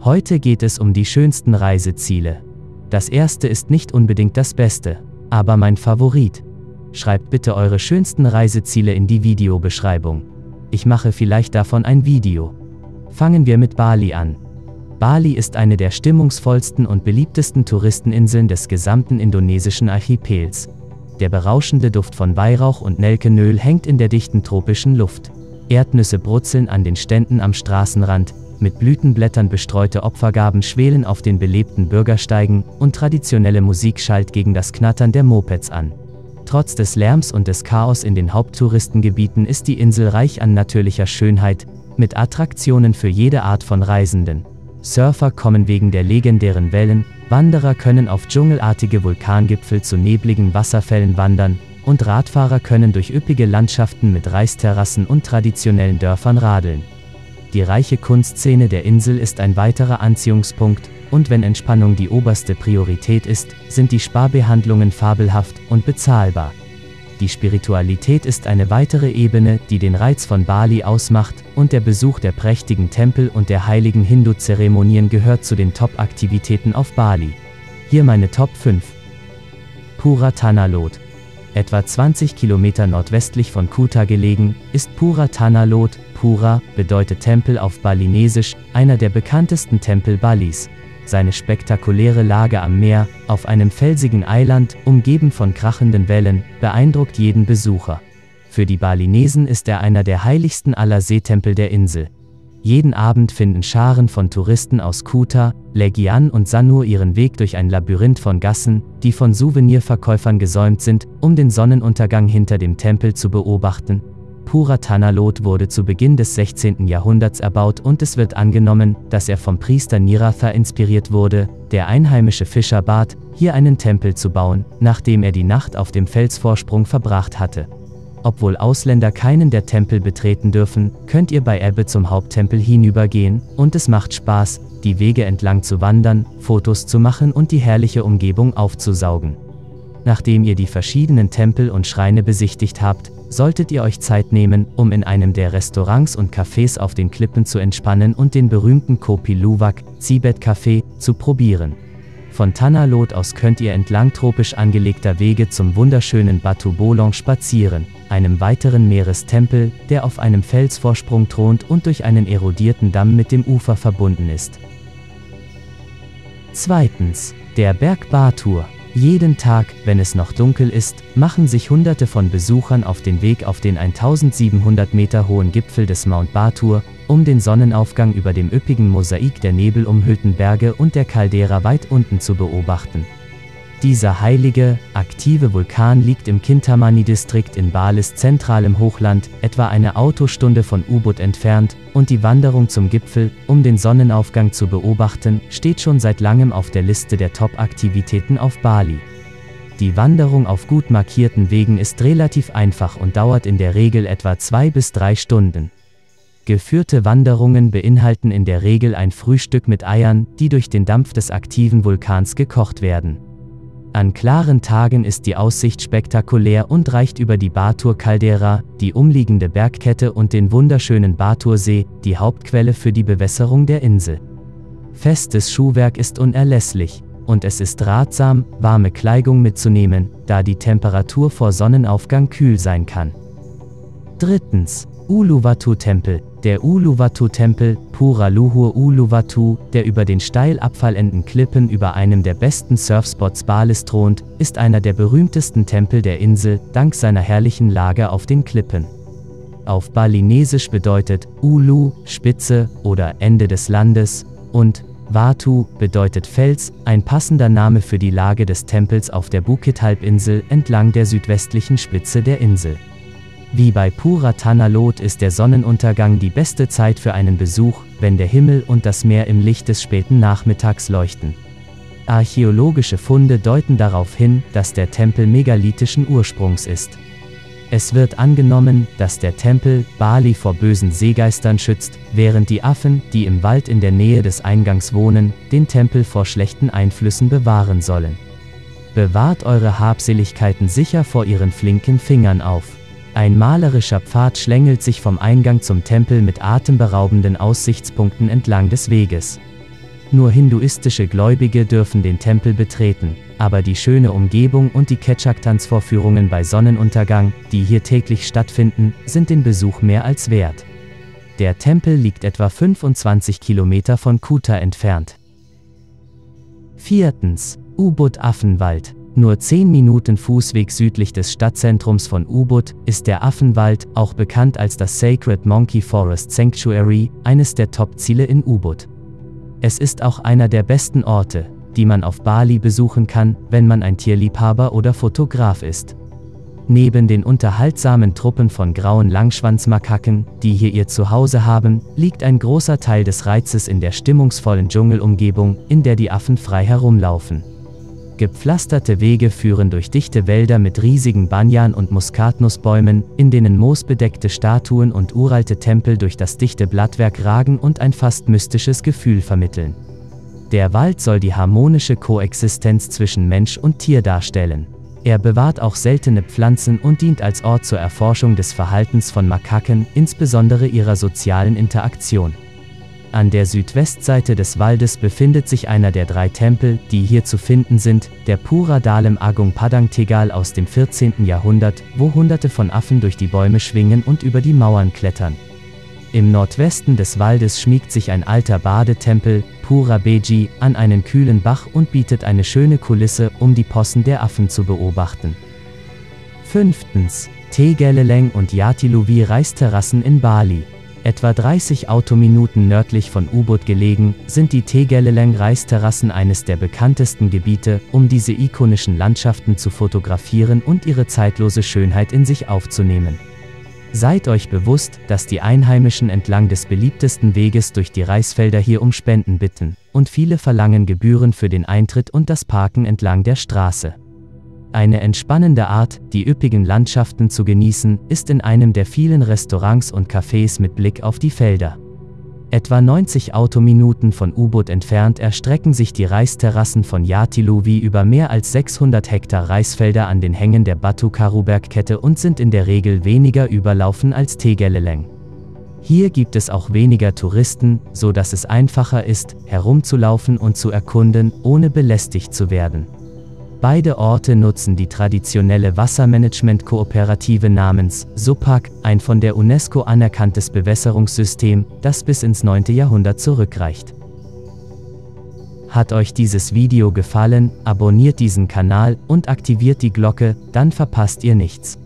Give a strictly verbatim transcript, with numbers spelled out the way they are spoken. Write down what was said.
Heute geht es um die schönsten Reiseziele. Das erste ist nicht unbedingt das Beste, aber mein Favorit. Schreibt bitte eure schönsten Reiseziele in die Videobeschreibung. Ich mache vielleicht davon ein Video. Fangen wir mit Bali an. Bali ist eine der stimmungsvollsten und beliebtesten Touristeninseln des gesamten indonesischen Archipels. Der berauschende Duft von Weihrauch und Nelkenöl hängt in der dichten tropischen Luft. Erdnüsse brutzeln an den Ständen am Straßenrand, mit Blütenblättern bestreute Opfergaben schwelen auf den belebten Bürgersteigen und traditionelle Musik schallt gegen das Knattern der Mopeds an. Trotz des Lärms und des Chaos in den Haupttouristengebieten ist die Insel reich an natürlicher Schönheit, mit Attraktionen für jede Art von Reisenden. Surfer kommen wegen der legendären Wellen, Wanderer können auf dschungelartige Vulkangipfel zu nebligen Wasserfällen wandern und Radfahrer können durch üppige Landschaften mit Reisterrassen und traditionellen Dörfern radeln. Die reiche Kunstszene der Insel ist ein weiterer Anziehungspunkt, und wenn Entspannung die oberste Priorität ist, sind die Spa-Behandlungen fabelhaft und bezahlbar. Die Spiritualität ist eine weitere Ebene, die den Reiz von Bali ausmacht, und der Besuch der prächtigen Tempel und der heiligen Hindu-Zeremonien gehört zu den Top-Aktivitäten auf Bali. Hier meine Top fünf. Pura Tanah Lot. Etwa zwanzig Kilometer nordwestlich von Kuta gelegen, ist Pura Tanah Lot. Pura bedeutet Tempel auf Balinesisch, einer der bekanntesten Tempel Balis. Seine spektakuläre Lage am Meer, auf einem felsigen Eiland, umgeben von krachenden Wellen, beeindruckt jeden Besucher. Für die Balinesen ist er einer der heiligsten aller Seetempel der Insel. Jeden Abend finden Scharen von Touristen aus Kuta, Legian und Sanur ihren Weg durch ein Labyrinth von Gassen, die von Souvenirverkäufern gesäumt sind, um den Sonnenuntergang hinter dem Tempel zu beobachten. Pura Tanah Lot wurde zu Beginn des sechzehnten Jahrhunderts erbaut und es wird angenommen, dass er vom Priester Niratha inspiriert wurde, der einheimische Fischer bat, hier einen Tempel zu bauen, nachdem er die Nacht auf dem Felsvorsprung verbracht hatte. Obwohl Ausländer keinen der Tempel betreten dürfen, könnt ihr bei Ebbe zum Haupttempel hinübergehen, und es macht Spaß, die Wege entlang zu wandern, Fotos zu machen und die herrliche Umgebung aufzusaugen. Nachdem ihr die verschiedenen Tempel und Schreine besichtigt habt, solltet ihr euch Zeit nehmen, um in einem der Restaurants und Cafés auf den Klippen zu entspannen und den berühmten Kopi Luwak, Tibet-Café, zu probieren. Von Tanah Lot aus könnt ihr entlang tropisch angelegter Wege zum wunderschönen Batu Bolong spazieren, einem weiteren Meerestempel, der auf einem Felsvorsprung thront und durch einen erodierten Damm mit dem Ufer verbunden ist. Zweitens. Der Berg Batur. Jeden Tag, wenn es noch dunkel ist, machen sich Hunderte von Besuchern auf den Weg auf den eintausendsiebenhundert Meter hohen Gipfel des Mount Batur, um den Sonnenaufgang über dem üppigen Mosaik der nebelumhüllten Berge und der Caldera weit unten zu beobachten. Dieser heilige, aktive Vulkan liegt im Kintamani-Distrikt in Balis zentralem Hochland, etwa eine Autostunde von Ubud entfernt, und die Wanderung zum Gipfel, um den Sonnenaufgang zu beobachten, steht schon seit langem auf der Liste der Top-Aktivitäten auf Bali. Die Wanderung auf gut markierten Wegen ist relativ einfach und dauert in der Regel etwa zwei bis drei Stunden. Geführte Wanderungen beinhalten in der Regel ein Frühstück mit Eiern, die durch den Dampf des aktiven Vulkans gekocht werden. An klaren Tagen ist die Aussicht spektakulär und reicht über die Batur-Caldera, die umliegende Bergkette und den wunderschönen Batursee, die Hauptquelle für die Bewässerung der Insel. Festes Schuhwerk ist unerlässlich, und es ist ratsam, warme Kleidung mitzunehmen, da die Temperatur vor Sonnenaufgang kühl sein kann. Drittens. Uluwatu-Tempel. Der Uluwatu-Tempel, Pura Luhur Uluwatu, der über den steil abfallenden Klippen über einem der besten Surfspots Balis thront, ist einer der berühmtesten Tempel der Insel, dank seiner herrlichen Lage auf den Klippen. Auf Balinesisch bedeutet Ulu, Spitze oder Ende des Landes, und Watu bedeutet Fels, ein passender Name für die Lage des Tempels auf der Bukit-Halbinsel entlang der südwestlichen Spitze der Insel. Wie bei Pura Tanah Lot ist der Sonnenuntergang die beste Zeit für einen Besuch, wenn der Himmel und das Meer im Licht des späten Nachmittags leuchten. Archäologische Funde deuten darauf hin, dass der Tempel megalithischen Ursprungs ist. Es wird angenommen, dass der Tempel Bali vor bösen Seegeistern schützt, während die Affen, die im Wald in der Nähe des Eingangs wohnen, den Tempel vor schlechten Einflüssen bewahren sollen. Bewahrt eure Habseligkeiten sicher vor ihren flinken Fingern auf. Ein malerischer Pfad schlängelt sich vom Eingang zum Tempel mit atemberaubenden Aussichtspunkten entlang des Weges. Nur hinduistische Gläubige dürfen den Tempel betreten, aber die schöne Umgebung und die Ketchak-Tanzvorführungen bei Sonnenuntergang, die hier täglich stattfinden, sind den Besuch mehr als wert. Der Tempel liegt etwa fünfundzwanzig Kilometer von Kuta entfernt. Viertens. Ubud-Affenwald. Nur zehn Minuten Fußweg südlich des Stadtzentrums von Ubud ist der Affenwald, auch bekannt als das Sacred Monkey Forest Sanctuary, eines der Top-Ziele in Ubud. Es ist auch einer der besten Orte, die man auf Bali besuchen kann, wenn man ein Tierliebhaber oder Fotograf ist. Neben den unterhaltsamen Truppen von grauen Langschwanzmakaken, die hier ihr Zuhause haben, liegt ein großer Teil des Reizes in der stimmungsvollen Dschungelumgebung, in der die Affen frei herumlaufen. Gepflasterte Wege führen durch dichte Wälder mit riesigen Banyan- und Muskatnussbäumen, in denen moosbedeckte Statuen und uralte Tempel durch das dichte Blattwerk ragen und ein fast mystisches Gefühl vermitteln. Der Wald soll die harmonische Koexistenz zwischen Mensch und Tier darstellen. Er bewahrt auch seltene Pflanzen und dient als Ort zur Erforschung des Verhaltens von Makaken, insbesondere ihrer sozialen Interaktion. An der Südwestseite des Waldes befindet sich einer der drei Tempel, die hier zu finden sind, der Pura Dalem Agung Padang Tegal aus dem vierzehnten Jahrhundert, wo Hunderte von Affen durch die Bäume schwingen und über die Mauern klettern. Im Nordwesten des Waldes schmiegt sich ein alter Badetempel, Pura Beji, an einen kühlen Bach und bietet eine schöne Kulisse, um die Possen der Affen zu beobachten. Fünftens. Tegeleleng und Jatiluvi Reisterrassen in Bali. Etwa dreißig Autominuten nördlich von Ubud gelegen, sind die Tegeleleng Reisterrassen eines der bekanntesten Gebiete, um diese ikonischen Landschaften zu fotografieren und ihre zeitlose Schönheit in sich aufzunehmen. Seid euch bewusst, dass die Einheimischen entlang des beliebtesten Weges durch die Reisfelder hier um Spenden bitten, und viele verlangen Gebühren für den Eintritt und das Parken entlang der Straße. Eine entspannende Art, die üppigen Landschaften zu genießen, ist in einem der vielen Restaurants und Cafés mit Blick auf die Felder. Etwa neunzig Autominuten von Ubud entfernt erstrecken sich die Reisterrassen von Jatiluvi über mehr als sechshundert Hektar Reisfelder an den Hängen der Batu Karu-Bergkette und sind in der Regel weniger überlaufen als Tegeleleng. Hier gibt es auch weniger Touristen, so dass es einfacher ist, herumzulaufen und zu erkunden, ohne belästigt zu werden. Beide Orte nutzen die traditionelle Wassermanagement-Kooperative namens Supak, ein von der UNESCO anerkanntes Bewässerungssystem, das bis ins neunte Jahrhundert zurückreicht. Hat euch dieses Video gefallen, abonniert diesen Kanal und aktiviert die Glocke, dann verpasst ihr nichts.